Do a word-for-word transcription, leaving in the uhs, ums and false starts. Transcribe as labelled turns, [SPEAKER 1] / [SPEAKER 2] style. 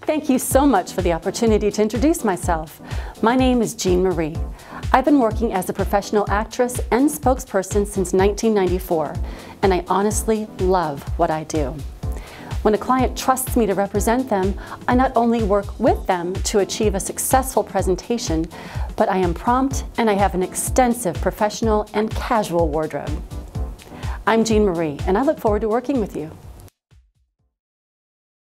[SPEAKER 1] Thank you so much for the opportunity to introduce myself. My name is Jean Marie. I've been working as a professional actress and spokesperson since nineteen ninety-four, and I honestly love what I do. When a client trusts me to represent them, I not only work with them to achieve a successful presentation, but I am prompt and I have an extensive professional and casual wardrobe. I'm Jean Marie, and I look forward to working with you.